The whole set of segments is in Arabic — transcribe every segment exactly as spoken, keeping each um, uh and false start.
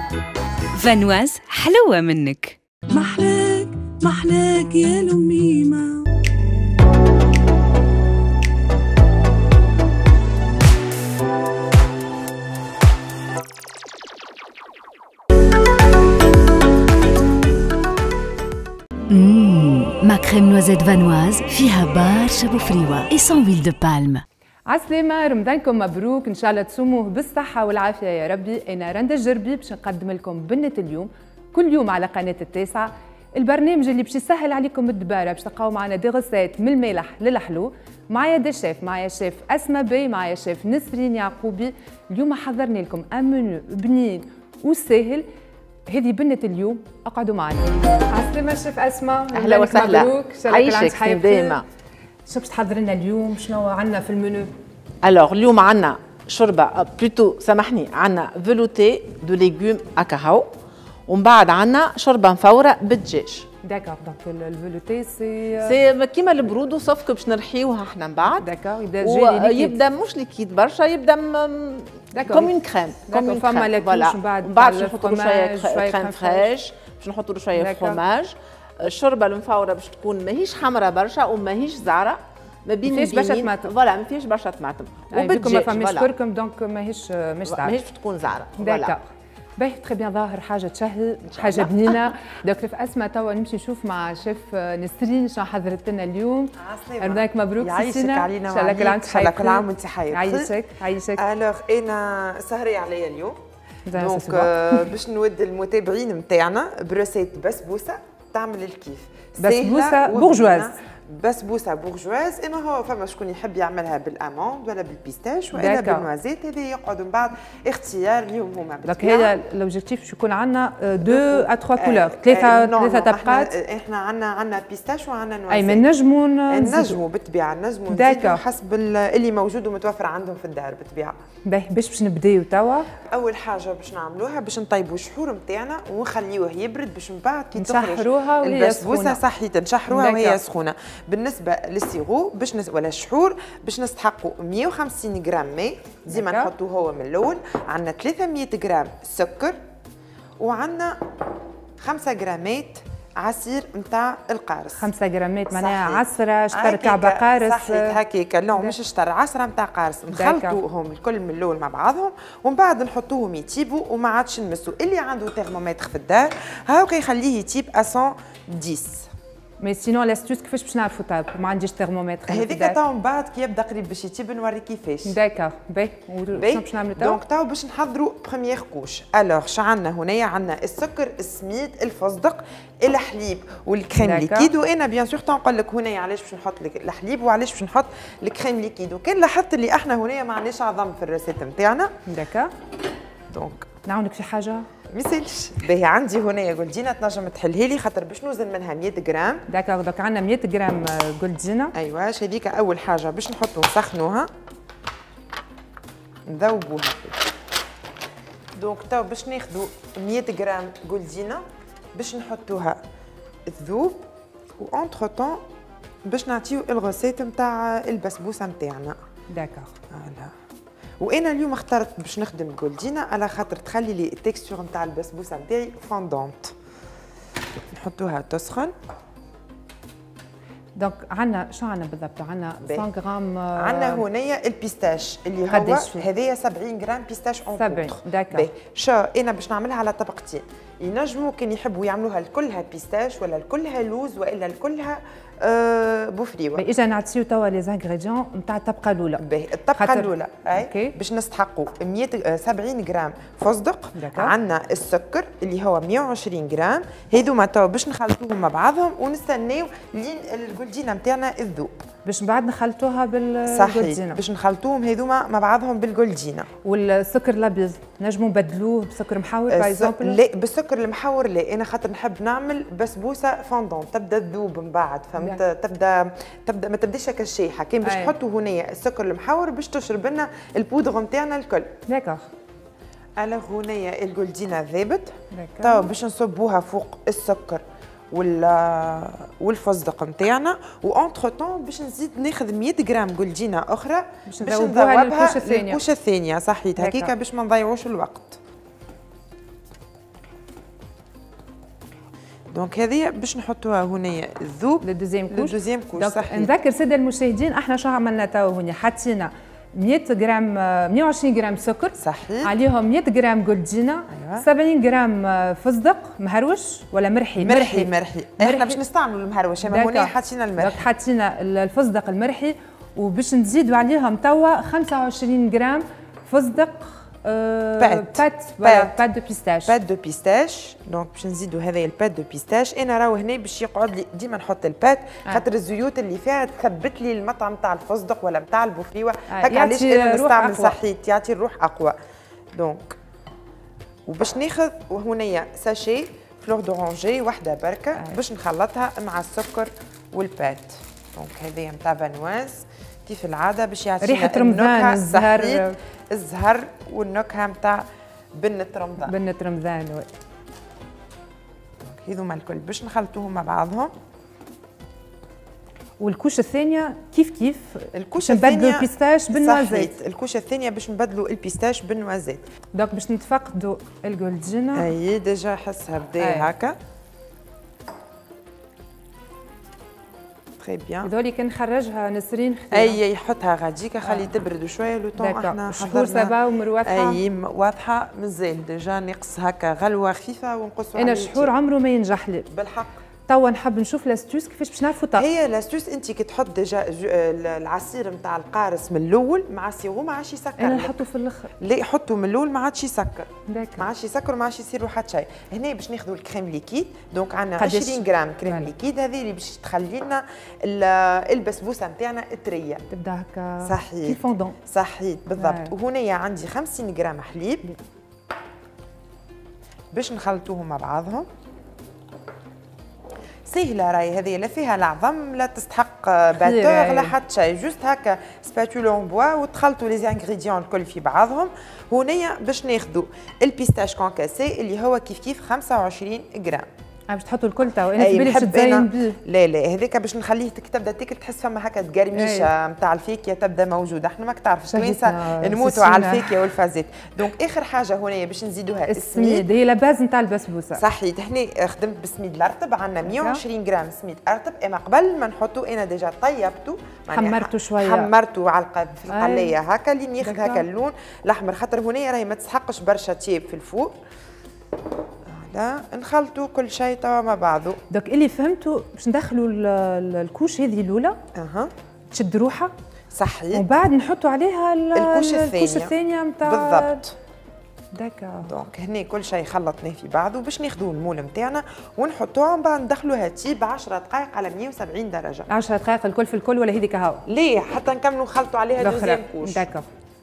فانواز حلوة منك. محلاك محلاك يا لميمة. ما كريم نوزيت فانواز فيها برشا بوفريوة et sans huile de palme. عسلامة، رمضانكم مبروك، إن شاء الله تصوموه بالصحة والعافية يا ربي. أنا رندا الجربي باش نقدم لكم بنة اليوم كل يوم على قناة التاسعة، البرنامج اللي باش يسهل عليكم الدبارة، باش تلقاو معنا دي غوسيت من المالح للحلو. معايا دي شيف، معايا شيف أسماء بي، معايا شيف نسرين يعقوبي. اليوم حضرنا لكم ان منيو بنين وسهل. هذه بنة اليوم، اقعدوا معنا. عسلامة شيف أسماء، أهلا وسهلا. مبروك، عايشك سلامة. شو باش تحضر لنا اليوم؟ شنو عندنا في المنيو؟ الوغ اليوم عندنا شوربه بلوتو سامحني، عندنا فيلوتي دو ليغوم اكاهو، ومن بعد عندنا شوربه مفوره بالدجاج. داكور، دونك الفيلوتي سي سي كيما البرود وصف باش نرحيوها احنا من بعد. داكور، يبدا جيلي يبدا مش ليكيد برشا، يبدا كوم اون كريم. كوم فما لاكوش من بعد من بعد باش نحطوا له شويه كريم فريش، باش نحطوا له شويه فروماج. الشوربه المفوره باش تكون ماهيش حمراء برشا وماهيش زعره، ما بين ما فيش برشا طماطم. فوالا ما فيش برشا طماطم، وبالدجاج ما فماش كركم، دونك ماهيش مش زعره، ماهيش تكون زعره. داكور، باهي تري بيان، ظاهر حاجه تشهي، حاجه بنينه. دونك في اسماء توا نمشي نشوف مع شيف نسرين شنو حضرت لنا اليوم. رمضانك مبروك يعيشك علينا، ان شاء الله كل عام وانت بخير، كل عام وانت بخير. يعيشك يعيشك. الوغ انا سهري عليا اليوم، دونك euh, باش نود المتابعين نتاعنا بروسيت بسبوسه تعمل الكيف. بسبوسه بورجواز، بسبوسه بورجواز. اما هو فما شكون يحب يعملها بالاموند ولا بالبيستاش ولا بالنوازيت، هذا يقعد من بعد اختيار اليوم هما. دونك هذا الاوبجيكتيف باش يكون عندنا دو ا تخوا كولور، ثلاثه ثلاثه طبقات. احنا عندنا عندنا بيستاش وعندنا نوازيت. اي من نجموا نجموا بالطبيعه، نجموا نزيدوا حسب اللي موجود ومتوفر عندهم في الدار بالطبيعه. باهي باش باش نبداو توا. اول حاجه باش نعملوها باش نطيبوا الشحور نتاعنا ونخليوه يبرد باش من بعد كي نشحروها وهي البسبوسه صحيح نشحروها وهي سخونه. بالنسبه للسيغو باش نس... ولا الشحور باش نستحقوا مية وخمسين غرام ماء، ديما نحطوه هو من الاول. عندنا ثلاثمية غرام سكر، وعندنا خمسة غرامات عصير نتاع القارص. خمسة غرامات معناها عصره شطر كعبه قارص. صحيح هكاك، لا مش شطر، عصره نتاع قارص. نخلطوهم الكل من الاول مع بعضهم ومن بعد نحطوهم يطيبوا وما عادش نمسوا. اللي عنده ترمومتر في الدار هاكا يخليه يطيب مية وعشرة. مي سينو لاستوس كيفاش باش نعرفوا طاب؟ ما عنديش ترمومتر هذيك تاو من بعد كي يبدا قريب باش يطيب نوري كيفاش. داكور، باهي شنو باش نعملوا توا؟ دونك تاو باش نحضروا بروميير كوش. الوغ شو عندنا هنايا؟ عندنا السكر، السميد، الفستق، الحليب والكريم ليكيد. وانا بيان سور تنقول لك هنايا علاش باش نحط لك الحليب وعلاش باش نحط الكريم ليكيد. وكان لاحظت اللي احنا هنايا ما عندناش عظم في الريسيت نتاعنا. داكور، دونك نعاونك في حاجه ما يسالش. باهي عندي هنايا جولدينا تنجم تحلها لي خاطر باش نوزن منها مية غرام. داكور، دونك عندنا مية غرام جولدينا. ايوا هذيك اول حاجه باش نحطوا نسخنوها نذوبوها. دونك تو باش ناخذوا مية غرام جولدينا باش نحطوها تذوب، وانتر طون باش نعطيو الغوسيت نتاع البسبوسه نتاعنا. داكور، فوالا. وانا اليوم اخترت باش نخدم جولدينا على خاطر تخلي لي التكستور نتاع البسبوسه نتاعي فوندونت. نحطوها تسخن. دونك عندنا شنو عندنا بالضبط؟ عندنا مية غرام. عندنا هنايا البيستاش اللي هو هذايا سبعين غرام بيستاش اون سبعين. داكور، شو انا باش نعملها على طبقتين. ينجموا كان يحبوا يعملوها الكلها بيستاش ولا الكلها لوز والا الكلها أه بوفريوه. اجا نعطيو توا لي زانغريديون نتاع الطبقه الاولى. باهي الطبقه الاولى اي باش نستحقوا مية وسبعين غرام فستق. عندنا السكر اللي هو مية وعشرين غرام، هذوما توا باش نخلطوهم مع بعضهم ونستناو لين الجولدينا نتاعنا تذوب. باش بعد نخلطوها بالجولدينا. صحيح باش نخلطوهم هذوما مع بعضهم بالجولدينا. والسكر الابيض نجموا نبدلوه بسكر محور باي اكزومبل؟ لا بالسكر المحور لا، انا خاطر نحب نعمل بسبوسه فوندون تبدا تذوب من بعد، فهمت؟ تبدا تبدا ما تبداش هكا الشايحه. كان باش نحطوا هنايا السكر المحور باش تشرب لنا البودغ نتاعنا الكل. داكوغ. الوغ هنايا الجولدينا ذابت، توا باش نصبوها فوق السكر وال والفستق نتاعنا، وانتر طون باش نزيد ناخذ مية غرام جولدينا اخرى باش نذوبوها للكوشه الثانيه. الكوشه الثانيه صحيت هكاكا باش ما نضيعوش الوقت. دونك هذه باش نحطوها هنا الذوب للدوزيام كوش للدوزيام كوش صحيح. نذكر ساده المشاهدين احنا شو عملنا تو هنا حطينا مية غرام مية وعشرين غرام سكر صحيح عليهم مية غرام جولدينا أيوة. سبعين غرام فستق مهروش ولا مرحي مرحي مرحي, مرحي. احنا باش نستعملوا المهروش اما هنا حطينا المرحي حطينا الفستق المرحي وباش نزيدوا عليهم توا خمسة وعشرين غرام فستق بات بات بات دو بيستاش بات دو بيستاش. دونك باش نزيدوا هذايا البات دو بيستاش. انا راهو هنا باش يقعد لي ديما نحط البات خاطر الزيوت اللي فيها تثبت لي المطعم تاع الفستق ولا نتاع البوفريوه هكا علاش انا نستعمل صحيت يعطي الروح اقوى. دونك وباش ناخذ هنايا ساشي فلور دورانجي وحده بركه باش نخلطها مع السكر والبات. دونك هذه نتاع بانواز كيف العاده باش يعطينا ريحه رمضان الزهر الزهر والنكهه نتاع بنه رمضان بنه رمضان وي. هذوما الكل باش نخلطوهم مع بعضهم. والكوشه الثانيه كيف كيف الكوشه نبدلوا البيستاش بالنوازيت. الكوشه الثانيه باش نبدلوا البيستاش بالنوازيت. دونك باش نتفقدوا الجولدينا. اي ديجا حسها بدا هكا تري بيان. هذولي كان نخرجها نسرين خفيفه. اي يحطها غاديكا خلي آه. تبرد شويه لو طون احنا شهور سبا ومر واضحه. اي واضحه مازال ديجا نقص هكا غلوه خفيفه ونقصوا. انا شهور عمره ما ينجح لي بالحق. توا نحب نشوف لاستوس كيفاش باش نعرفوا طاق. هي لاستوس انت كي تحط ديجا العصير نتاع القارص من الاول مع السيرو ما عادش يسكر. انا نحطه في الاخر. لا حطه من الاول ما عادش يسكر. ما عادش يسكر ما عادش يصير حتى شيء. هنا باش ناخذوا الكريم ليكيد. دونك عندنا عشرين غرام كريم مالي. ليكيد هذه اللي باش تخلي لنا البسبوسه نتاعنا طريه تبدا هكا صحيح كيف فوندون صحيح بالضبط. وهنا عندي خمسين غرام حليب باش نخلطوهم مع بعضهم. سهله راهي هذه لا فيها العظم لا تستحق باتور لا حتى شيء جوست هكا سباتول اون بوا وتخلطوا لي انغريديون الكل في بعضهم. هنايا باش ناخذوا البيستاش كونكاسي اللي هو كيف كيف خمسة وعشرين غرام. باش تحطوا الكل توا انا في بالي باش تزين بيه. لا لا هذاك باش نخليه تبدا تاكل تحس فما هكا تقرميشه نتاع الفاكهه تبدا موجوده. احنا ماك تعرفش توانسه نموتوا على الفاكهه والفازات. دونك اخر حاجه هنايا باش نزيدوها السميد. هي لا باز نتاع البسبوسه صحيت. هنا خدمت بالسميد الرطب عندنا مية وعشرين غرام سميد رطب. اما قبل ما نحطوا انا ديجا طيبته حمرته شويه حمرته على في القلايه هكا اللي ياخذ هكا اللون الاحمر خاطر هنا راهي ما تسحقش برشا تياب في الفوق. لا نخلطوا كل شيء توا مع بعضه. دوك اللي فهمتوا باش ندخلوا الكوش هذه الاولى اها تشد روحها صحيح ومن بعد نحطوا عليها الكوش الثانيه الكوش الثانيه نتاع بالضبط. داكا دونك هنا كل شيء خلطناه في بعضه باش ناخذوا المول نتاعنا ونحطوها ومن بعد ندخلوها تيب عشرة دقائق على مية وسبعين درجه. عشرة دقائق الكل في الكل ولا هذيك هاو؟ ليه حتى نكملوا نخلطوا عليها دوزيام كوش. داكا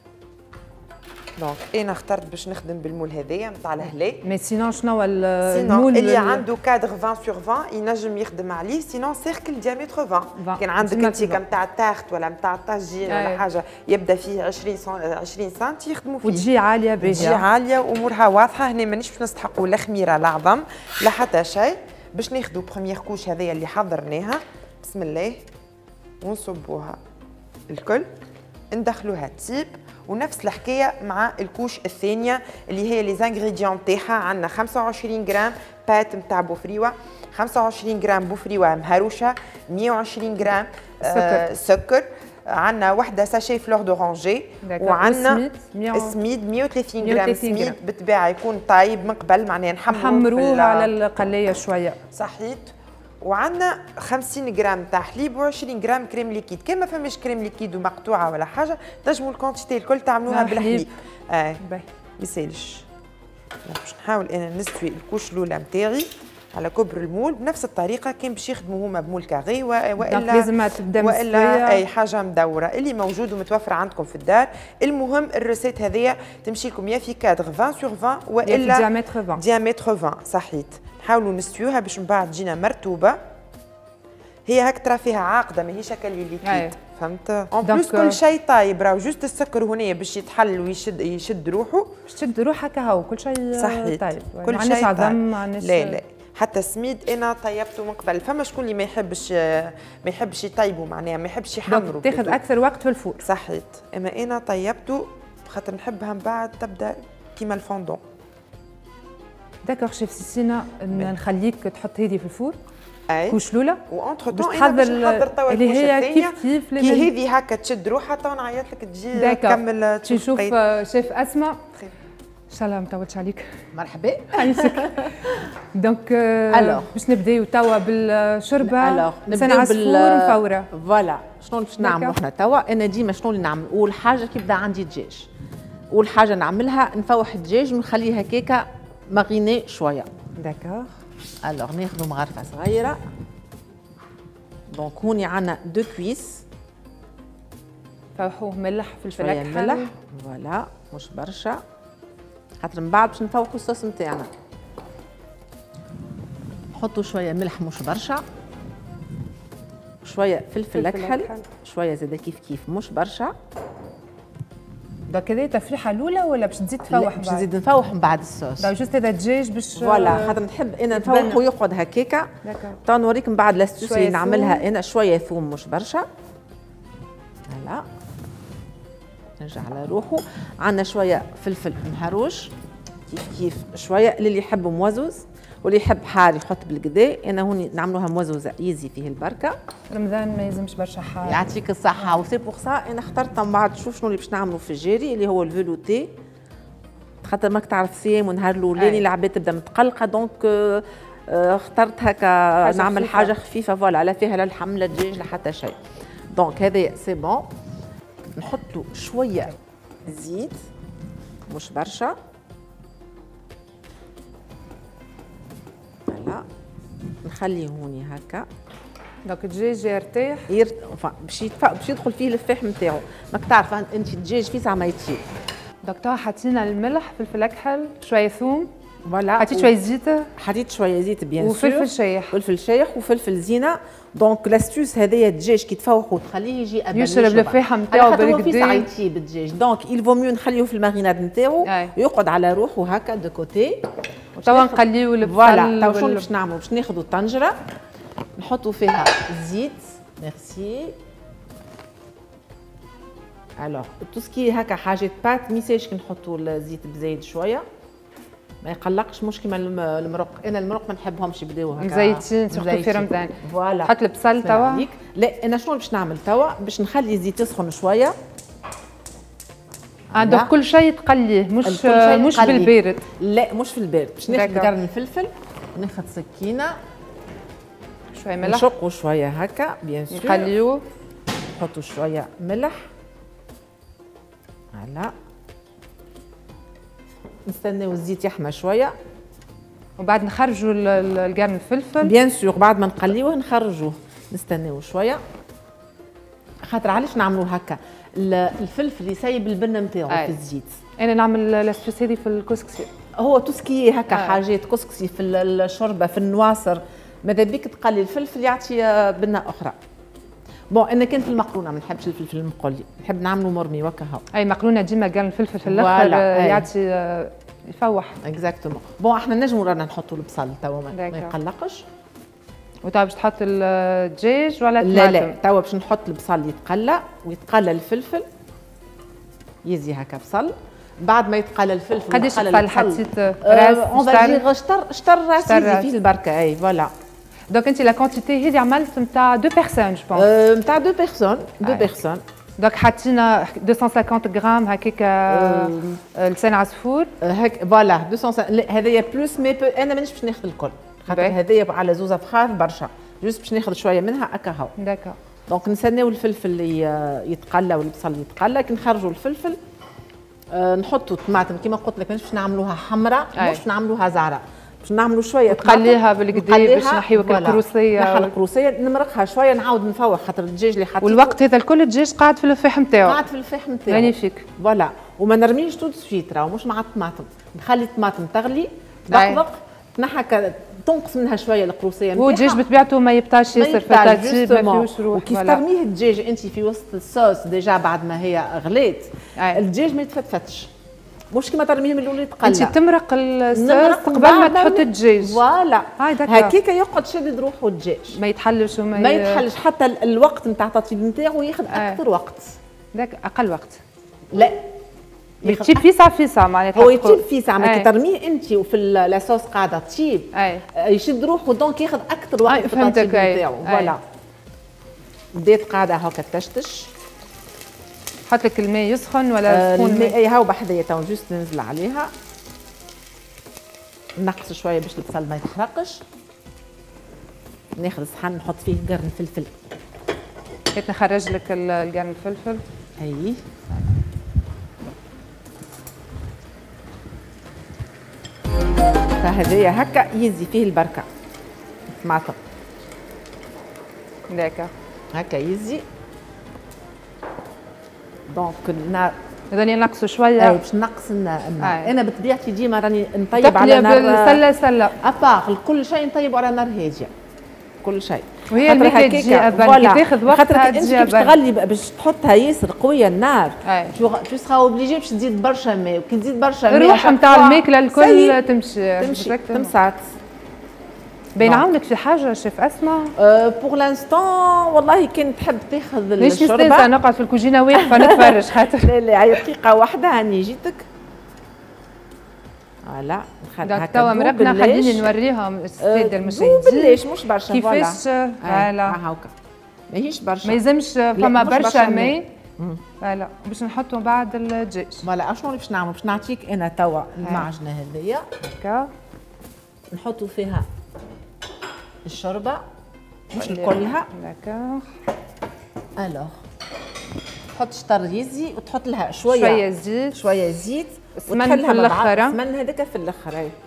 دونك انا اخترت باش نخدم بالمول هذايا نتاع الهلا. مي سينون شنو المول اللي عنده كادر عشرين سور عشرين ينجم يخدم عليه. سينون سيركل ديامتر عشرين. كان عندك انت كنتاع التارت ولا نتاع الطاجين ولا حاجه يبدا فيه عشرين عشرين سنتي يخدموا فيه وتجي عاليه باهيه تجي عاليه وامورها واضحه. هنا مانيش باش نستحقوا لا خميره لا عظم لا حتى شيء. باش ناخذوا بروميير كوش هذيا اللي حضرناها بسم الله ونصبوها الكل ندخلوها تيب. ونفس الحكايه مع الكوش الثانيه اللي هي لي زانغريديون تاعها. عندنا خمسة وعشرين غرام بات نتاع بوفريوه خمسة وعشرين غرام بوفريوه مهروشه مية وعشرين غرام آه سكر. عندنا وحده ساشي فلور دورانجي وعندنا سميد مية وثلاثين غرام سميد بالطبيعه يكون طايب من قبل معناها نحمروه على القلايه شويه صحيت. وعندنا خمسين غرام تاع حليب وعشرين غرام كريم ليكيد. كان ما فماش كريم ليكيد ومقطوعه ولا حاجه تنجموا الكونتيتي الكل تعملوها بالحليب. اه ما يسالش. باش نحاول انا نستوي الكوش الاولى نتاعي على كبر المول بنفس الطريقه كان باش يخدموا هما بمول كاغي والا لازم تبدا والا اي حاجه مدوره اللي موجود ومتوفر عندكم في الدار. المهم الريسيت هذيا تمشي لكم يا في كادر عشرين سور عشرين والا ديامتر عشرين ديامتر عشرين صحيت. نحاولوا نستويوها باش من بعد تجينا مرتوبه. هي هاك ترى فيها عاقده ماهيش هكا اللي ليكيد فهمت. اون بلوس كل شيء طايب راهو جوست السكر هنا باش يتحل ويشد يشد روحه باش تشد روحها هكا هو كل شيء صحيت. طايب. كل شيء عظم معناش لا لا حتى السميد انا طيبته من قبل. فما شكون اللي ما يحبش ما يحبش يطيبوا معناها ما يحبش يحمروا تاخذ اكثر وقت في الفور صحيت. اما انا طيبته خاطر نحبها من بعد تبدا كيما الفوندون داكوغ شيف سيسينا نخليك تحط هذه في الفور اي كوش الاولى وانتر باش تون انا باش نحضر توا اللي الكوشه هي الثانيه كيف كيف كي هذه هكا تشد روحها تو نعيط لك تجي تكمل تشوف شيف اسماء ان شاء الله ما نطولش عليك. مرحبا عايشك. دونك باش نبداو توا بالشوربه الوغ لسان عصفور مفوره. فوالا شنو باش نعملوا احنا توا؟ انا ديما شنو اللي نعمل؟ اول حاجه كي يبدا عندي دجاج، اول حاجه نعملها نفوح الدجاج ونخليه هكاكا ماغيني شويه. داكوغ. الوغ ناخذوا مغرفه صغيره. دونك هوني عندنا دو كويس. فوحوه ملح فلفل اكحل. ملح فوالا مش برشا. خاطر من بعد باش نفوحوا الصوص نتاعنا. نحطوا شويه ملح مش برشا. شويه فلفل اكحل، شويه زاده كيف كيف مش برشا. دونك هذه تفريحه الاولى ولا باش تزيد تفوح؟ باش نزيد نفوح من بعد الصوص. دونك جوست هذا الدجاج باش فوالا خاطر نحب انا نفوحه ويقعد هكاكا. تو نوريك من بعد لاستوس اللي نعملها انا. شويه ثوم مش برشا. فوالا نرجع على روحه. عندنا شويه فلفل مهروش كيف كيف شويه اللي يحب موزوز واللي يحب حار يحط بالكدا. انا هوني نعملوها موزوزه يزي فيه البركه. رمضان ما يلزمش برشا حار. يعطيك الصحه. وسي بوغ سا انا اخترت من بعد شوف شنو اللي باش نعملوا في الجيري اللي هو الفيلوتي. خاطر ماك تعرف صيام ونهار الاولاني العباد تبدا متقلقه دونك اخترت هكا نعمل خفيفة. حاجه خفيفه فوالا لا فيها لا اللحم لا الدجاج لا حتى شيء. دونك هذا سي بون. نحطوا شويه زيت مش برشا. فوالا نخليه هوني هكا. دونك الدجاج يرتاح يرت... باش يتف... باش يدخل فيه الفحم نتاعو. ماك تعرف انت الدجاج فيه ساعه ما يطيب. دونك توا حطينا الملح فلفل اكحل شويه ثوم. فوالا حطيت و... شويه زيت. حطيت شويه زيت بيان سور وفلفل شايح. فلفل شايح وفلفل زينه. دونك لاستوس هذايا الدجاج كي تفوحوا تخليه يجي ابل يشرب الفحم نتاعو بالكدا. في ساعه يطيب الدجاج دونك يل فو ميو نخليه في الماريناد نتاعو يقعد على روحه هكا دو كوتي. توا نقليو البصل. فوالا توا شنو باش نعملوا؟ باش ناخذوا الطنجره نحطوا فيها الزيت. ميرسي. الوغ تو سكي هكا حاجات بات ميساج كي نحطوا الزيت بزايد شويه ما يقلقش مش كيما المرق. انا المرق ما نحبهمش يبداو هكا مزيتين سورتو في رمضان. فوالا حط البصل توا. لا انا شنو باش نعمل توا؟ باش نخلي الزيت يسخن شويه. عندك كل شيء تقليه مش مش بالبارد. لا مش في البارد. باش ناخذ قرن الفلفل وناخذ سكينه شويه ملح نشقوا شويه هكا بيان سور. نخليوه نحطوا شويه ملح. هلا نستناو الزيت يحمى شويه وبعد نخرجوا القرن الفلفل بيان سور. بعد ما نقليوه نخرجوه نستناو شويه. خاطر علاش نعملوا هكا؟ الفلفل يسيب البنه نتاعو في الزيت. انا نعمل لاستوس هذه في الكسكسي. هو توسكي هكا آه. حاجات كسكسي في الشوربه في النواصر ماذا بيك تقلي الفلفل يعطي بنه اخرى. بون انا كان في المقرونه ما نحبش الفلفل المقلي نحب نعملو مرمي وكا هو. اي مقرونه ديما قرن الفلفل في الاخر يعطي يفوح. اكزاكتومون. بون احنا نجمو رانا نحطوا البصل توا ما يقلقش. وتوا باش تحط الدجاج ولا الطماطم؟ لا لا توا باش نحط البصل يتقلى ويتقلى الفلفل يزي هكا بصل. بعد ما يتقلى الفلفل قداش البصل حطيت؟ راس اون فا شطر شطر راس يزي فيه البركه. اي فوالا. دونك انت لا كونتيتي هذه عملت نتاع دو بيرسون جو بونس. نتاع دو بيرسون دو بيرسون. دونك حطينا مئتين وخمسين غرام هكاك لسان عصفور. هك فوالا مئتين هذايا بلوس مي انا مانيش باش ناخذ الكل خاطر هذايا على زوزه فخار برشا جوست باش ناخذ شويه منها هكا هو. داكا. دونك نستناو الفلفل يتقلى والبصل يتقلى. كي نخرجوا الفلفل نحطوا الطماطم كيما قلت لك مانيش باش نعملوها حمراء مش باش نعملوها زعرة. باش نعملوا شويه تقليها بالكدا باش نحيوك القروصيه. نحل القروصيه نمرقها شويه نعاود نفوح خاطر الدجاج اللي حطيته والوقت هذا الكل الدجاج قاعد في الفحم نتاعو. قاعد في الفحم نتاعو. مانيفيك. فوالا وما نرميش تو سويت راهو مش مع الطماطم. نخلي الطماطم تغلي تبقبق تنحى تنقص منها شويه القروصيه نتاعها. هو الدجاج بطبيعته ما يبطاش ياسر في الترتيب ما فيهوش روح. وكيف ترميه الدجاج انت في وسط الصوص ديجا بعد ما هي غليت الدجاج ما يتفتفتش مش كيما ترميه من الاول يتقلى. انت تمرق الصوص قبل ما تحط الدجاج. فوالا هكاكا يقعد شادد روحه الدجاج ما يتحلش وما ما يتحلش حتى الوقت نتاع التطيب نتاعو ياخذ اكثر وقت. داك اقل وقت. لا يطيب فيسع فيسع معناتها هو يطيب فيسع ما أي. كي ترميه انت وفي لاصوص قاعده تطيب أي. يشد روحه دونك ياخذ اكثر وقت أي، في فهمتك، التطيب أي. نتاعو أي. فوالا. بدات قاعده هكا تشتش. حط لك الماء يسخن ولا آه سخون؟ الماء اي هاو بحذايا تو جوست ننزل عليها نقص شويه باش البصل ما يتحرقش. ناخذ صحن نحط فيه قرن فلفل. هات نخرج لك ال- القرن الفلفل. اي فهذايا هكا يزي فيه البركه طماطم داكا هكا يزي. دونك النار اذا نقصوا اي شويه. باش نقص النار. أي. انا بطبيعتي ديما راني نطيب على تقلي نار بالسله سله. ابار كل شيء نطيب على نار هاديه كل شيء. وهي خاطر الماكله هكاكا- تجي أبان، فوالا. كي تاخذ وقتها خاطر انت تجي باش أبان. تغلي باش تحطها ياسر قويه النار أي. تو سخا اوبليجي باش تزيد برشا ماء وكي تزيد برشا ماء الروح نتاع الماكله الكل تمشي تمشي Exactement. تمسات. بين عاونك في حاجه شيف اسماء؟ بور لانستون والله كان تحب تاخذ ليش نستنى الشوربه. نقعد في الكوجينه واقفه نتفرج خاطر لا لا هي دقيقه واحده هاني جيتك. فوالا نخلي دونك هكا توا دوب مرقنا بالليش. خليني نوريهم الساده دوب المشاهدين بالليش مش برشا كيفاش فوالا. فوالا آه هاكا ماهيش برشا. ما يلزمش فما مش برشا برشا ماء. ماء. فوالا باش نحطوا بعد الدجاج فوالا شنو اللي باش نعمل؟ باش نعطيك انا توا المعجنه هذيا هكا نحطوا فيها الشوربه مش الكلها. هكا الوغ تحط شطر يزي وتحط لها شويه شويه زيت شويه زيت سمن وتخليها في مع بعض. الآخر. السمن هذاك في الاخر. اي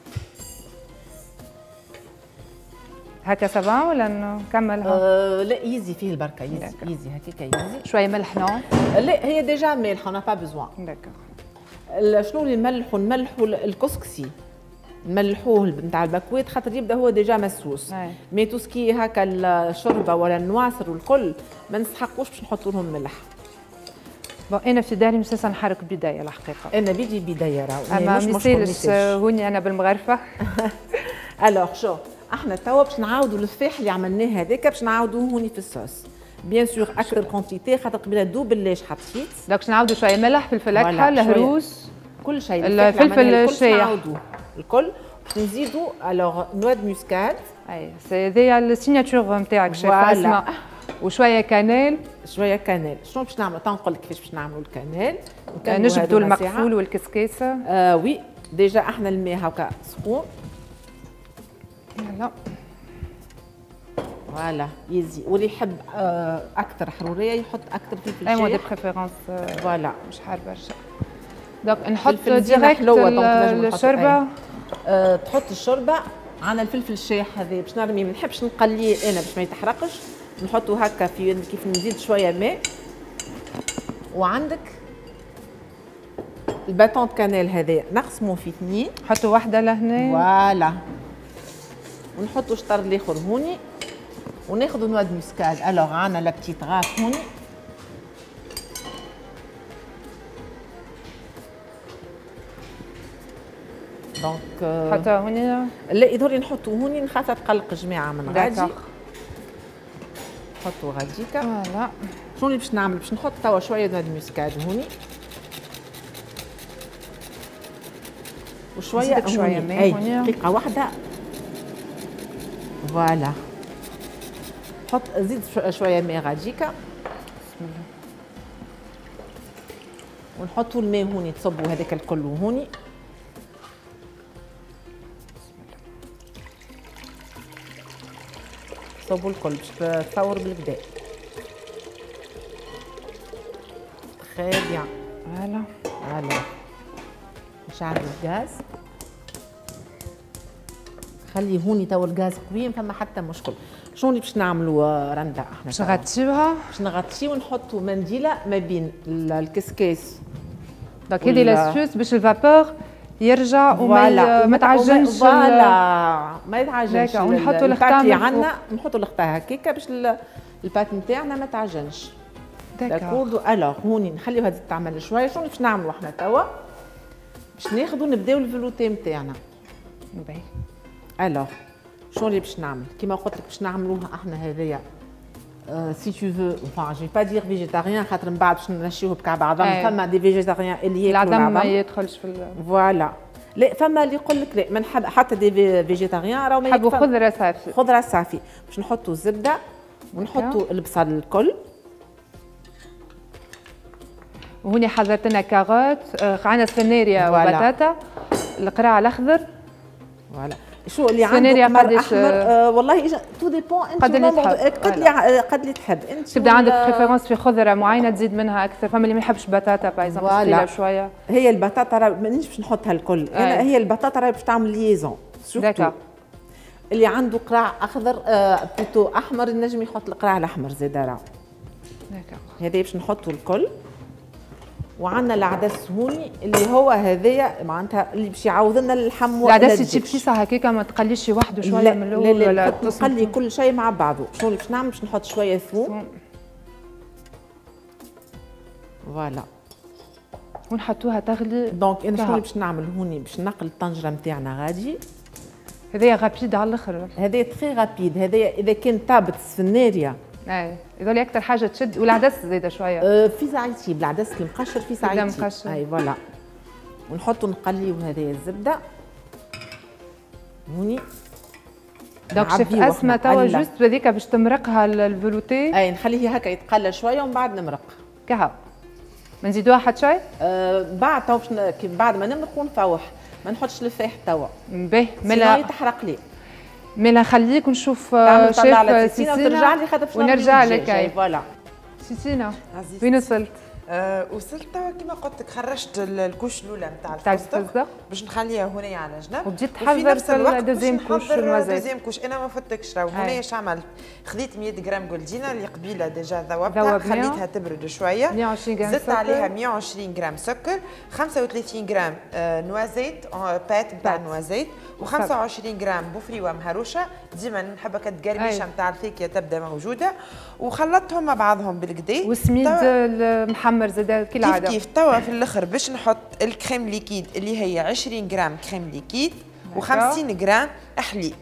هكا سبعة ولا نكملها؟ أه لا يزي فيه البركه يزي يزي هكاك يزي. شويه ملح نوع. لا هي ديجا مالحه انا با بزوان. داكور شنو اللي نملحوا نملحوا الكسكسي نملحوه نتاع البكويت خاطر يبدا هو ديجا مسوس. أي. مي توسكي هكا الشوربه ولا النواصر والكل ما نستحقوش باش نحطوا لهم ملح. بون انا في داري مساسا نحرك بدايه الحقيقه. انا بيجي بدايه راهو اما مش ميسالش هوني انا بالمغرفه. الوغ شو احنا توا باش نعاودوا الفاح اللي عملناه هذاك باش نعاودوه هوني في الصوص. بيان سور اكثر كونتيتي خاطر قبيله دوب الليش حطيت. دونك باش نعاودوا شويه ملح فلفل اكحل الهروس كل شيء الفلفل الشايح الكل باش نزيدوا الوغ نوا دو موسكات. اي سي هذيا السيناتور نتاعك شيف فوالا. اسماء وشويه كانيل. شويه كانيل. شنو باش نعمل؟ تنقول لك كيفاش باش نعملوا الكانيل. نجبدوا المقفول والكسكاسه. آه وي ديجا احنا الماء هكا سخون. يلا فوالا يزي واللي يحب آه اكثر حروريه يحط اكثر فلفل اي مو دي شايح. بريفيرونس فوالا مش حار برشا. دونك نحط فلفل زينة ديريكت حلوة، دونك نجم نحط الشوربه. أه تحط الشوربه على الفلفل الشايح هذا باش نرمي. ما نحبش نقليه انا باش ما يتحرقش. نحطه هكا في كيف نزيد شويه ماء. وعندك الباتون كانيل هذا نقسموه في اثنين. نحطوا واحده لهنا. فوالا ونحطوا شطر الاخر هوني وناخذوا نوا دو موسكاد. الوغ عندنا لا بتيت غاف هوني. دونك حتى هوني لا يظهر نحطوا هوني نخاف تقلق جماعه من غادي. نحطوا غاديكا. فوالا شنو اللي باش نعمل؟ باش نحط توا شويه نوع الموسكاد هوني وشويه نزيدك شويه ماء اي هوني. دقيقه واحده. فوالا حط زيد شويه ماء غاديكا. بسم الله. ونحطوا الماء هوني تصبوا هذاك الكل هوني. صبوا الكل باش تصور بالكدا. تخي بيان. فوالا فوالا نشعل الغاز. خلي هوني تو الغاز قوي ما فما حتى مشكل. شنو اللي باش نعملوا رندا احنا؟ باش نغطيوها. باش نغطيو ونحطوا منديله ما بين الكسكاس. دونك هذه لاستوس باش الفابور يرجع وما ما تعجنش. فوالا ما يتعجنش. ونحطوا الخطا عندنا نحطوا الخطا هكاكا باش البات نتاعنا ما تعجنش. داكوردو. الوغ هوني نخليو هذه تعمل شويه. شنو باش نعملوا احنا توا؟ باش ناخذوا نبداو الفلوتي نتاعنا. باهي. الوغ شنو اللي باش نعمل؟ كيما قلت لك باش نعملوها احنا هذايا سي تو فو enfin je vais pas dire végétarien خاطر من بعد باش نمشيوه بكعب عظم فما دي فيجيتاريان اللي ياكلوا العظم ما يدخلش في فوالا لا فما اللي يقول لك لا ما نحب حتى دي فيجيتاريان راهو ما نحبوا خضره صافي خضره صافي باش نحطوا الزبده ونحطوا البصل الكل. وهوني حضرت لنا كاروت عندنا سناريا وبطاطا القراع الاخضر فوالا شو اللي عنده قمر احمر آه والله تو ديبون انت قد اللي تحب قد اللي قد اللي تحب انت تبدا عندك بريفيرونس في خضره معينه تزيد منها اكثر فما اللي ما يحبش بطاطا بايزون ثقيله شويه هي البطاطا راه مانيش باش نحطها الكل انا هي البطاطا راهي باش تعمل ليزون داكا اللي عنده قراع اخضر آه بلوتو احمر النجم يحط القراع الاحمر زيد راه داكا هذا باش نحطوا الكل. وعندنا العدس هوني اللي هو هذايا معناتها اللي باش يعوض لنا اللحم العدس تجيب كيسه هكاكا ما تقليش وحده شويه من الاول لا ولا نقلي كل شيء مع بعضه. شنو اللي باش نعمل باش نحط شويه ثوم فوالا ونحطوها تغلي. دونك انا شنو اللي باش نعمل هوني باش نقل الطنجره نتاعنا غادي هذايا غابيد على الاخر هذايا تري غابيد هذايا اذا كان طابت السناريه اي هذول اكثر حاجه تشد والعدس زايده شويه أه في زعيتي بالعدس المقشر في زعيتي مقشر اي فوالا ونحطوا نقليو هذايا الزبده هوني دونك شيف اسماء توا جوست بهذيك باش تمرقها الفلوتي اي نخليه هكا يتقلى شويه ومن بعد نمرق كهو ما نزيدوها حتى شيء أه بعد تو بعد ما نمرق ونفوح ما نحطش الفاح توا باهي ملا تحرق لي ملا نخليك ونشوف شيف سيسينا وترجع لي خاطر ونرجع لك فوالا. سيسينا وين وصلت؟ أه وصلت توا كيما قلت لك خرجت الكوش الاولى نتاع الفستق باش نخليها هنا على جنب وبديت تحضر في الدوزيام كوش الدوزيام كوش انا ما فتكش راهو هنا اش عملت خذيت مية غرام جولدينا اللي قبيله ديجا ذوبتها خليتها تبرد شويه مية وعشرين غرام زدت عليها مية وعشرين غرام سكر خمسة وثلاثين غرام آه نوازيت آه بات نتاع نوازيت وخمسة وعشرين غرام بوفريوه مهروشه ديما نحبها كتقرميشه نتاع الفاكهه تبدا موجوده وخلطتهم مع بعضهم بالكدا وسميد المحمر زاد كالعاده كيف كيف توا في الاخر باش نحط الكريم ليكيد اللي هي عشرين غرام كريم ليكيد وخمسين غرام حليب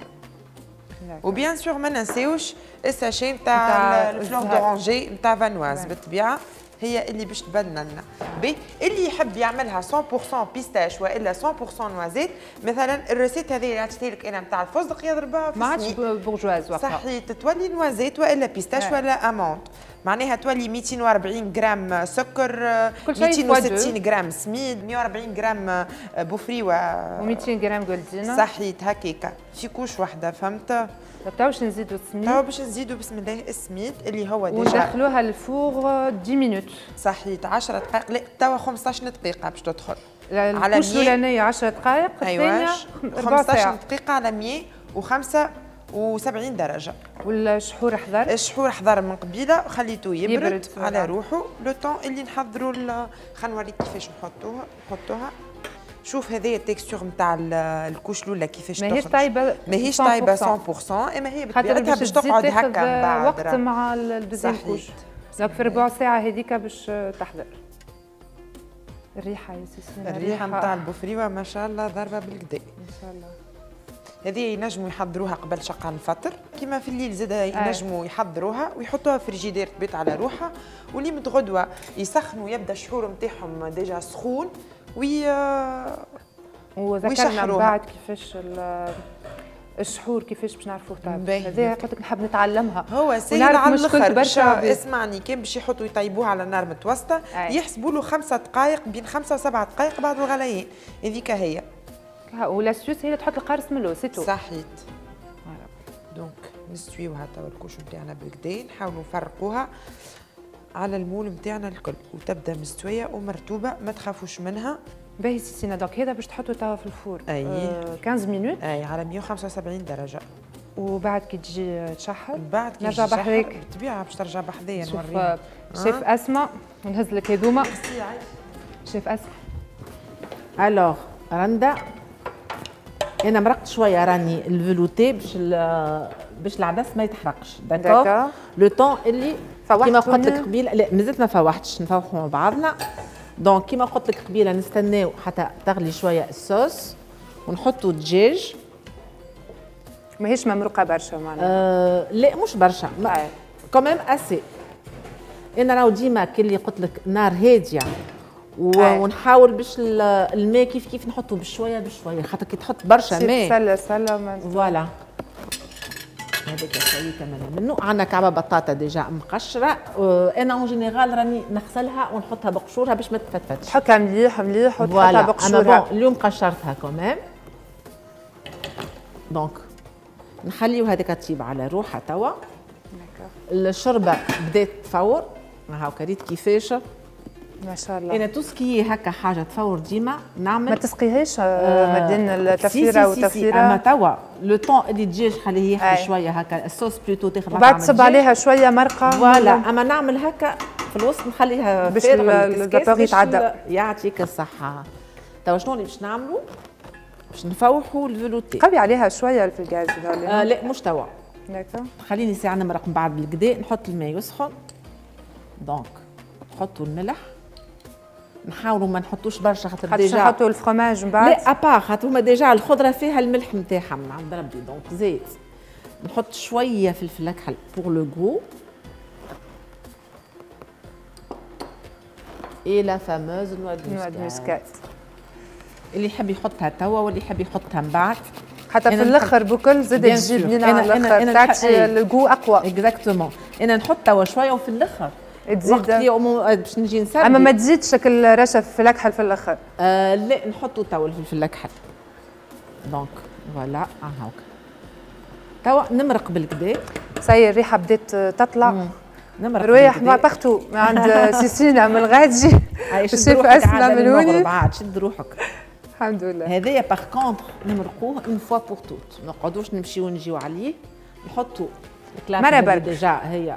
وبيان سور ما ننساوش الساشي نتاع الفلور دورانجي نتاع فانواز بالطبيعه هي اللي باش تبدلنا لنا بي اللي يحب يعملها مية بالمية بيستاش والا مية بالمية نوازيت مثلا الريسيت هذه اللي عطيتها لك انا نتاع الفستق يضربها في ما عادش بورجواز وقتها صحيت تولي نوازيت والا بيستاش ولا امونت معناها تولي مئتين وأربعين غرام سكر مئتين وستين غرام سميد مئة وأربعين غرام بوفريوه ومئتين غرام جولدينا صحيت هكاكا في كوش واحده فهمت. توا باش نزيدوا السميد توا باش نزيدوا بسم الله السميد اللي هو ديجا وندخلوها للفور عشر مينوت صحيت عشرة دقائق لا توا خمسطاش دقيقه باش تدخل على الكوش الاولانيه عشرة دقائق الثانيه خمسطاش دقيقه على مية وخمسة وسبعين درجه. والشحور حضر الشحور حضر من قبيله وخليته يبرد, يبرد على روحه لو طون اللي نحضروا خلينا نوريك كيفاش نحطوها نحطوها شوف هذه التكستور نتاع الكوش الاولى كيفاش ماهيش طايبه ماهيش طايبه مية بالمية اما هي بطبيعتها باش تقعد هكا بعد وقت مع الدوزيام كوش دونك في ربع ساعه هذيك باش تحضر. الريحه يا سيسي الريحه نتاع البوفريوه ما شاء الله ضربه بالكدا ان شاء الله. هذه ينجموا يحضروها قبل شقة الفطر كيما في الليل زاد ينجموا يحضروها ويحطوها في الفريجيدير تبات على روحها واللي متغدوه يسخنوا يبدا الشحور نتاعهم ديجا سخون وي وذكرنا من بعد كيفاش الشحور كيفاش باش نعرفوه طيب هذه قلت لك نحب نتعلمها هو سهل على الاخر اسمعني كان باش يحطوا يطيبوه على نار متوسطه يحسبوا له خمسة دقائق بين خمسة وسبعة دقائق بعد الغليان هذيك هي ولا سويس هي اللي تحط القارص من الاول سيتو صحيت دونك نستويوها توا الكوش نتاعنا بالكدا نحاولوا نفرقوها على المول نتاعنا الكل وتبدا مستويه ومرتوبه ما تخافوش منها. باهي سيسينا دونك هذا باش تحطوا توا في الفور اي آه خمسطاش مينوت اي على مية وخمسة وسبعين درجه وبعد كي تجي تشحر بعد كي نرجع بحذاك بالطبيعه باش ترجع بحذايا نوريك شيف اسماء نهز لك هذوما شيف اسماء. الوغ رندا انا مرقت شويه راني الفلوتي باش باش العدس ما يتحرقش داكور لو طون اللي كيما قلت لك قبيله لا مازلت ما فوحتش نفوحوا مع بعضنا دونك كيما قلت لك قبيله نستناو حتى تغلي شويه الصوص ونحطوا الدجاج ماهيش ممروقه برشا معناها آه لا مش برشا كوميم اسي. انا راهو ديما كي اللي قلت لك نار هاديه ونحاول باش الماء كيف كيف نحطه بشويه بشويه خاطر كي تحط برشا ماء سله سله فوالا. هذاك شويه كمان منه. عندنا كعبه بطاطا ديجا مقشره. انا اون جينيرال راني نغسلها ونحطها بقشورها باش ما تفتفتش. تحكها مليح مليح وتحطها بقشورها. انا بون اليوم قشرتها كمان. دونك نخليو هذيك تطيب على روحها توا. الشوربه بدات تفور هاو كريت كيفاش ما شاء الله. انا توسكي هكا حاجه تفور ديما نعمل. ما تسقيهاش آه ما بين التفيره والتفيره. اما توا لو طون اللي الدجاج خليه يحمي شويه هكا الصوص بلوتو تاخذ وبعد تصب عليها شويه مرقه. فوالا اما نعمل هكا في الوسط نخليها باش الفابور يتعدى. يعطيك الصحه. توا شنو اللي باش نعملوا؟ باش نفوحوا الفلوتي. قوي عليها شويه في الغاز. آه لا مش توا. داكا. خليني ساعه نمرق من بعد بالكدا نحط الماء يسخن. دونك نحطوا الملح. نحاولوا ما نحطوش برشا خاطر ديجا نحطوا الفرماج من بعد. لا ابار خاطر هما ديجا الخضره فيها الملح نتاعها من عند ربي. دونك زيت نحط شويه فلفل اكحل بور لو غو اي لا فاموز نوع دو مسكات اللي يحب يحطها توا واللي يحب يحطها من بعد حتى في الاخر بكل زاد تجيب لنا على الاخر تعطي الجو اقوى. اكزاكتومون. انا نحط توا شويه وفي الاخر تزيد باش نجي نسرب. اما ما تزيدش شكل رشف في الاكحل في الاخر. آه لا نحطوا توا الفلفل الاكحل. دونك فوالا هاكا توا نمرق بالكدا. سي الريحه بدات تطلع. نمرق روايح ما بختو عند سيسينا من الغادي. الشيف اسماء ملوني. عاد شد روحك. الحمد لله. هذايا باغ كونتر نمرقوه اون فوا بور توت. ما نقعدوش نمشيو ونجيو عليه. نحطوا الكلافه ديجا هي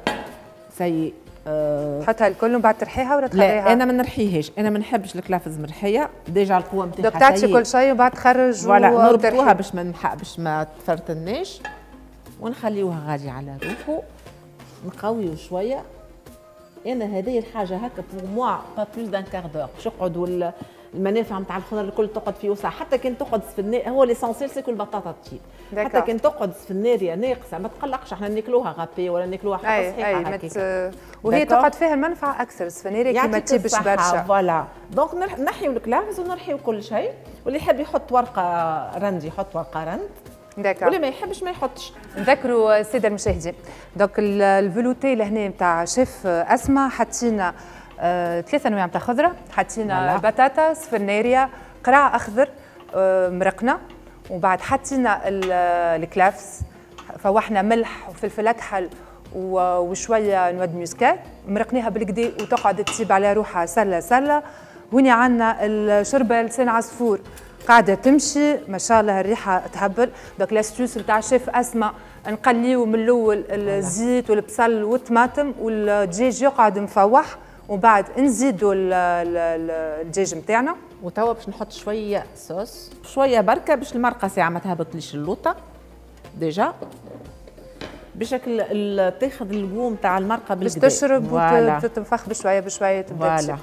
سي تحطها الكل ومن بعد ترحيها ولا تخليها؟ لا انا ما نرحيهاش. انا ما نحبش الكلافز مرحيه ديجا القوه نتاعها. دوك تعطي كل شيء وبعد تخرج فوالا نربطوها باش ما نحق باش ما تفرتناش ونخليوها غادي على روحه. نقويو شويه. انا هذه الحاجه هكا بور موا با بلوس دان كار دور باش يقعدوا المنافع نتاع الخضر الكل تقعد في وسع. حتى كان تقعد في النار هو ليسونسيال سيكو البطاطا تطيب. حتى كان تقعد في النار يا ناقصه ما تقلقش احنا ناكلوها غابي ولا ناكلوها حتى صحيحه هكاك. وهي تقعد فيها المنفعه اكثر السفناري كي ما تجيبش برشا. فوالا دونك نحيو الكلافز ونرحيو كل شيء. واللي يحب يحط ورقه رند يحط ورقه رند. داكا. واللي ما يحبش ما يحطش. نذكروا الساده المشاهدين دونك الفلوتي لهنا نتاع شيف اسماء حطينا آه، ثلاثة انواع نتاع خضره. حطينا بطاطا سفناريا قرع اخضر آه، مرقنا وبعد حطينا الكلافس فوحنا ملح وفلفل اكحل وشويه نواد موسكات مرقناها بالكدا وتقعد تسيب على روحها سله سله. هنا عندنا الشربه لسان عصفور قاعده تمشي ما شاء الله الريحه تهبل. دوك لاستيوس نتاع شيف اسماء نقليو من الاول الزيت والبصل والطماطم والدجاج يقعد مفوح وبعد نزيدوا الدجاج نتاعنا. وتوا باش نحط شويه صوص شويه بركه باش المرقه ساعه ما تهبطليش اللوطه ديجا بشكل تاخذ الجو نتاع المرقه بالكدا باش تشرب وتنفخ بشويه بشويه تبدا تشرب.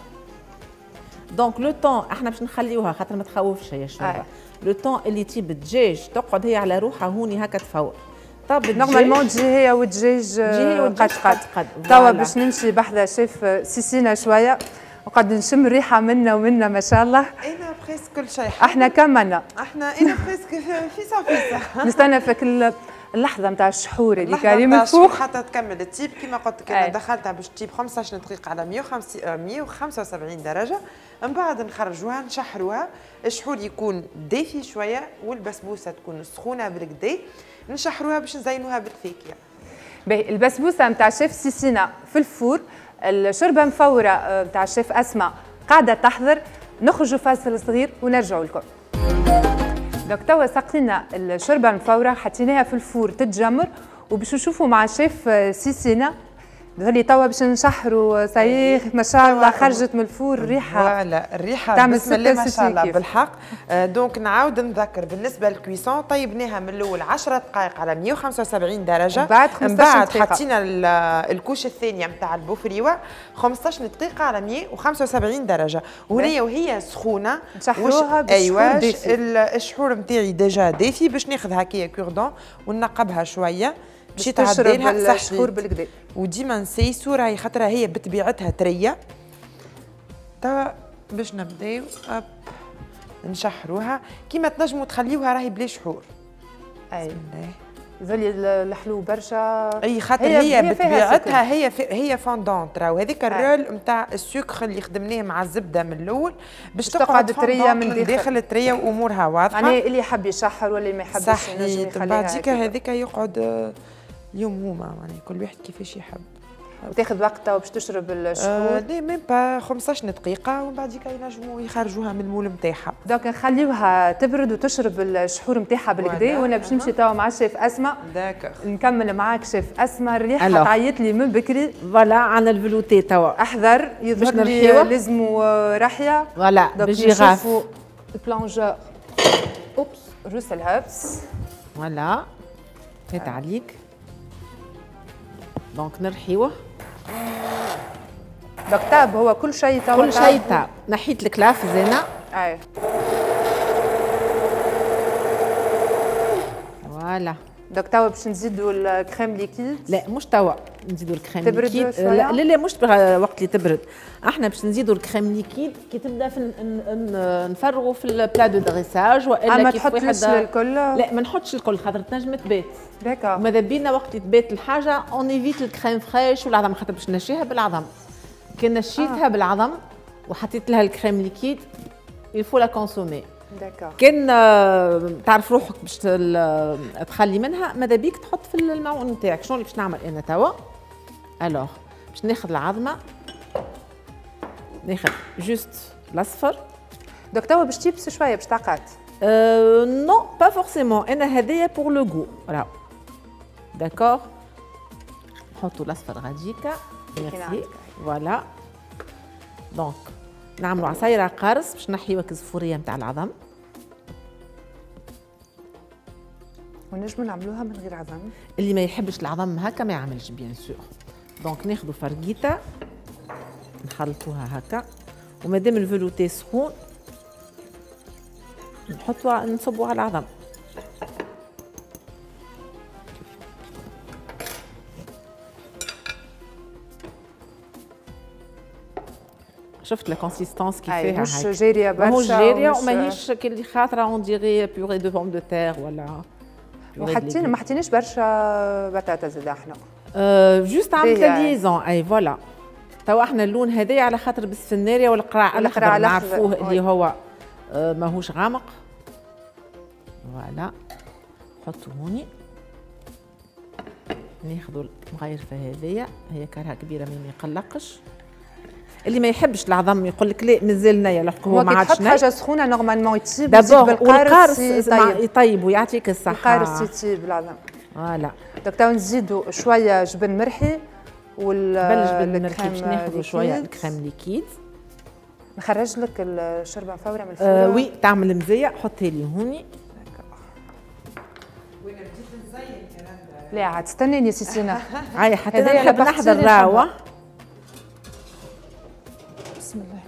دونك لو طون احنا باش نخليوها خاطر ما تخوفش هي الشوربه. لو طون اللي تجيب الدجاج تقعد هي على روحها هوني هكا تفور. طب نورمالمون تجي هي والدجاج قد قد توا باش نمشي بحذا شيف سيسينا شويه وقد نشم ريحه منا ومنا ما شاء الله. انا بريسك كل شيء احنا كملنا. احنا انا بريسك في صافي نستنى فيك اللحظه نتاع الشحور اللي كريم الفوق حتى تكمل التيب كما قلت لك. انا دخلتها باش تجيب خمسة عشر دقيقه على مية وخمسة وسبعين درجه. من بعد نخرجوها نشحروها. الشحور يكون دافي شويه والبسبوسه تكون سخونه بالكدا. نشحروها باش نزينوها بالفاكهه. باهي البسبوسه نتاع شيف سيسينا في الفور. الشربه مفوره نتاع شيف اسماء قاعده تحضر. نخرجوا فاصل صغير ونرجعوا لكم. دوك توا سقينا الشربه المفوره حطيناها في الفور تتجمر وباش نشوفوا مع شيف سيسينا اللي توا باش نشحروا صحيح ما شاء الله خرجت من الفور الريحه. فوالا الريحه بسم الله ما شاء الله بالحق. دونك نعاود نذكر بالنسبه للكويسون طيبناها من الاول عشر دقائق على مية وخمسة وسبعين درجه. بعد من بعد حطينا الكوش الثانيه نتاع البوفريوه خمسة عشر دقيقه على مية وخمسة وسبعين درجه. وهي وهي سخونه نشحروها ايوا الشحور نتاعي ديجا دافي باش ناخذ هكايا كوردون وننقبها شويه باش تعدي لها الشحور بالكدا. وديما نسيسو راهي خاطر هي بطبيعتها طريه. توا باش نبداو اب نشحروها كيما تنجموا تخليوها راهي بلا شحور. اي يظل الحلو برشا. اي خاطر هي, هي بطبيعتها هي هي فوندونت راهو هذيك الرول نتاع السكر اللي خدمناه مع الزبده من الاول باش تقعد طريه من داخل, داخل الطريه وامورها واضحه. يعني اللي يحب يشحر واللي ما يحبش ينجم يخليها. بعديك هذيك يقعد اليوم هما معناها كل واحد كيفاش يحب. وتاخذ وقتها باش تشرب الشحور؟ آه لا ميم با خمسطاش دقيقة ومن بعد ينجموا يخرجوها من المول نتاعها. دونك نخليوها تبرد وتشرب الشحور نتاعها بالكدا وانا باش نمشي توا مع الشيف اسماء. داكوغ. نكمل معاك شيف اسماء. الريحة تعيط لي من بكري. فوالا عندنا الفلوتي توا. احذر يظهر لي لازموا رحية. فوالا بالجيراف. البلونجور. اوبس روس الهبس. فوالا فات عليك. دونك نرحيوه. دونك تاب هو كل شيء توا. كل شيء تاب. نحيت الكلاف زينة. اي فوالا. دونك توا باش نزيدوا الكريم ليكيد. لا مش توا نزيدوا الكريم تبرد ليكيد. شوية؟ لا لا مش وقت اللي تبرد. احنا باش نزيدوا الكريم ليكيد كي تبدا في نفرغوا في البلا دو دريساج والا ما كيف تحطش الكل. لا ما نحطش الكل خاطر تنجم تبات. داكا. ماذا بينا وقت اللي تبات الحاجه اون ايفيت الكريم فريش والعظم خاطر باش نشيها بالعظم. كي نشيتها آه. بالعظم وحطيت لها الكريم ليكيد يفو لا كونسومي. داكا. كان تعرف روحك باش تخلي منها ماذا بيك تحط في المعون نتاعك. شنو اللي باش نعمل انا توا؟ الوغ باش ناخذ العظمه ناخذ جوست الاصفر. دوك توا باش تيبس شويه باش تعقد. أه نو با فورسيمون انا هذايا بور لو غو راهو داكوغ. نحطوا الاصفر غاديكا ميرسي. فوالا دونك نعملوا عصايره قارص باش نحيوا الزفوريه نتاع العظم. ونجموا نعملوها من غير عظم. اللي ما يحبش العظم هكا ما يعملش بيان سور. دونك ناخذوا فرقيته نخلطوها هكا ومادام الفلوتي سخون نحطوها نصبوا على العظم. شفت لا كونسيستانس كيفاها مش جاريه برشا. ماهوش جاريه وماهيش كي خاطره اون ديغي بيوري دو بوم دو تير ولا. وحطينا ما حطيناش برشا بطاطا زاد احنا. أه جوست عملت ليزون. اي فوالا توا احنا اللون هذايا على خاطر بالسفناريا والقراع الاخضر نعرفوه اللي هو أه ماهوش غامق. فوالا نحطو هوني ناخذوا المغيرفه هذيا هي كارها كبيره ما يقلقش. اللي ما يحبش العظم يقول لك لا مازال نيا لحق هو ما عادش تحط حاجه سخونه نورمالمون يطيب. دابور والقارص يطيب ويعطيك الصحه. القارص يطيب العظم. فوالا دوك تو نزيدوا شويه جبن مرحي وال بل جبن مرحي باش ناخذوا شويه الكريم ليكيد. نخرج لك الشوربه فورا من الفرن. آه وي تعمل مزيه حطها لي هوني. وين بديت نزين كلام. لا عاد استناني سيسينا. هاي حتى انا نحب نحضر راوه. بسم الله.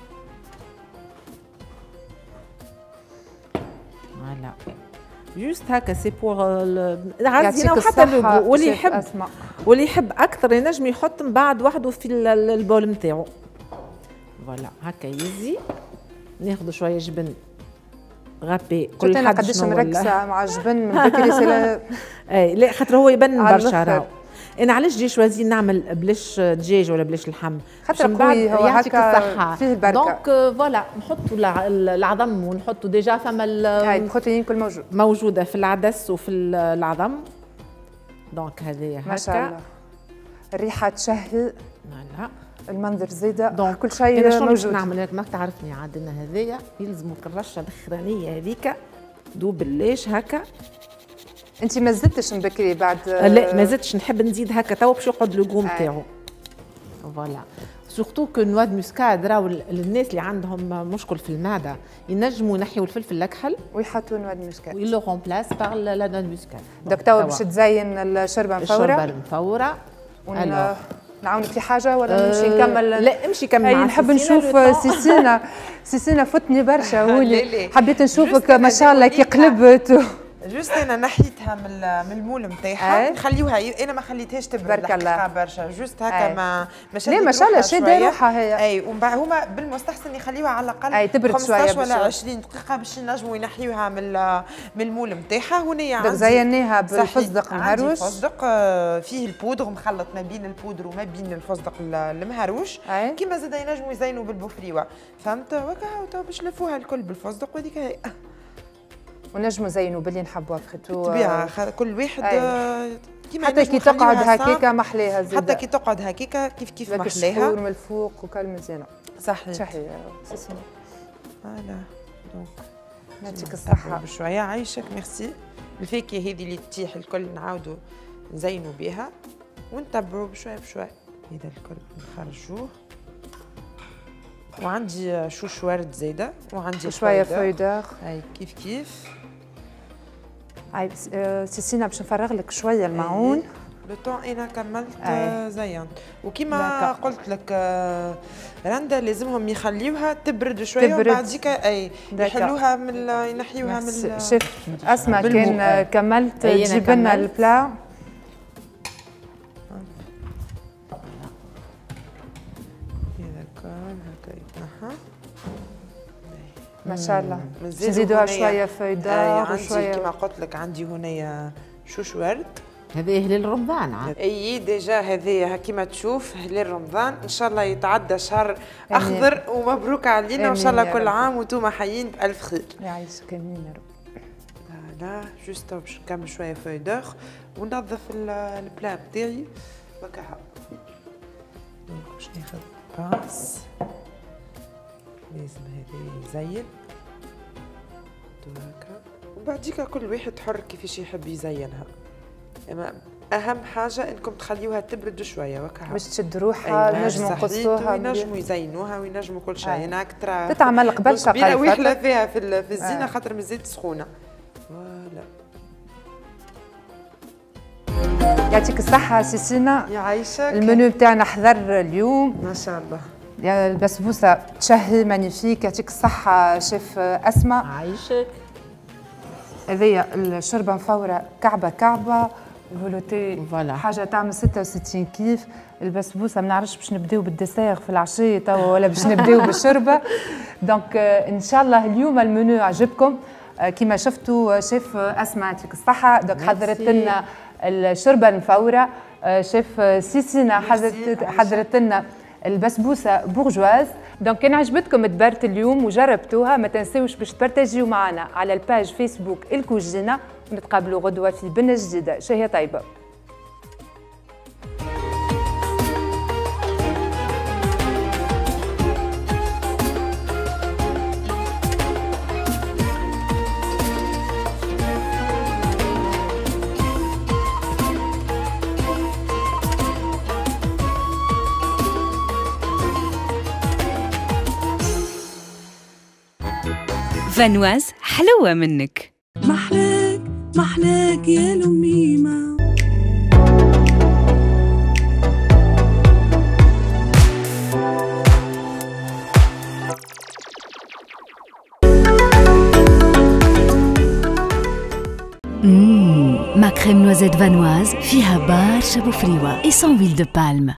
فوالا جوست هكا سي بور عزينا وحتى اللوغو. واللي يحب واللي يحب اكثر ينجم يحط من بعد وحده في البول نتاعو. فوالا هكا يزي. ناخذ شويه جبن غابي كل حد قداش مركزه مع الجبن من بكري سلا. اي لا خاطر هو يبان برشا راهو. انا علاش جي شوازي نعمل بلاش دجاج ولا بلاش اللحم خاطر قوي هو هكا فيه البركه. دونك فوالا نحطوا العظم ونحطوا ديجا فما البروتين كل موجود موجوده في العدس وفي العظم. دونك هذايا هكا ما شاء الله. الريحه تشهي. فوالا المنظر زايده. دونك كل شيء انا موجود. شنو نعمل لك ماك تعرفني عاد انا هذايا يلزمك الرشه الاخرانيه هذيك دوب الليش هكا. انت ما زدتش من بكري بعد؟ لا ما زدتش نحب نزيد هكا توا باش يقعد لو غو نتاعو. فوالا سورتو كو نوا دو مسكاد راهو الناس اللي عندهم مشكل في المعده ينجموا ينحيوا الفلفل الاكحل ويحطوا نوا دو مسكاد ويلو رومبلاس بار لا نوا دو مسكاد. دوك توا باش تزين الشربه مفوره. الشربه المفوره. ون... نعاونك في حاجه ولا نمشي أه نكمل؟ لا امشي كمل. نحب نشوف سيسينا. سيسينا فتني برشا. ولي حبيت نشوفك ما شاء الله كي قلبت. جوست انا نحيتها من من المول نتاعها نخليوها، انا ما خليتهاش تبرد تبارك الله برشا، جوست هكا ما ما لا ما شاء الله شاده روحها هي. اي ومن بعد هما بالمستحسن يخليوها على الاقل اي تبرد خمسطاش ولا عشرين دقيقه باش ينجموا ينحيوها من من المول نتاعها. هنا عندي زيناها بالفستق المهروش، فستق فيه البودر مخلط ما بين البودر وما بين الفستق المهروش، كيما زاد ينجموا يزينوا بالبوفريوه، فهمت وكا باش نلفوها الكل بالفستق وهذيك هي. ونجموا زينوا باللي نحبوا بخيتو طبيعة كل واحد كيما حتى كي تقعد هكاكا محلاها زيد، حتى كي تقعد هكاكا كيف كيف محلاها من الفوق وكل مزيانه. صحيح صحيح سيسي. فوالا دونك يعطيك الصحة بشوية. عايشك ميرسي. الفاكهة هذه اللي تطيح الكل نعاودوا نزينوا بها ونتبعوا بشوية بشوية. هذا الكل نخرجوه. وعندي شوش ورد زايدة وعندي شوية فويدور. هاي كيف كيف. هاي سيسينا باش نفرغ لك شوية المعون. لو طون انا كملت زينت، وكيما قلت لك رندا لازمهم يخليوها تبرد شويه ومن بعديك اي يحلوها من ينحيوها من شيف اسماء كان كملت تجيب لنا البلا. ما شاء الله نزيدوها شويه فويدور وشويه كيما قلت لك عندي هنا شوش ورد. هذا هلال رمضان عاد. اي ديجا هذايا كيما تشوف هلال رمضان ان شاء الله يتعدى شهر اخضر ومبروك علينا وان شاء الله كل عام وانتم حيين بالف خير. يعيشك امين يا رب. فوالا جوست باش نكمل شويه فويدور وننظف البلا بتاعي وكها. دونك باش ناخذ باس لازم هذا يزين هكا وبعديك كل واحد حر كيفاش يحب يزينها. اما اهم حاجه انكم تخليوها تبرد شويه وكا باش تشد روحها. نجموا نقصوها وينجموا يزينوها وينجموا كل شيء. انا ترى تتعمل قبل شقه ويحلى فيها في في الزينه خاطر مازالت سخونه. فوالا يعطيك الصحه سيسينا. يعيشك. المنيو بتاعنا حضر اليوم ما شاء الله. يا البسبوسه تشهي مانيفيك. يعطيك الصحه شيف اسماء. عايشك. هذيا الشربه مفوره كعبه كعبه. الفولوتي حاجه تعمل ستة وستين كيف. البسبوسه ما نعرفش باش نبداو بالدسير في العشيه توا ولا باش نبداو بالشربه. دونك ان شاء الله اليوم المنيو عجبكم كما شفتوا. شيف اسماء يعطيك الصحه. دونك حضرت لنا الشربه المفوره. شيف سيسينا حضرت حضرت لنا البسبوسه بورجواز. دونك كان عجبتكم تبارة اليوم وجربتوها ما تنسوش باش تبارتاجيو معنا على الباج فيسبوك الكوجينه. ونتقابلوا غدوه في بنه جديده. شهيه طيبه. فانواز حلوة منك. محلاك محلاك يا لميمة. مم. ما كريم نوزيت فانواز فيها برشا بوفريوة et sans huile de palme.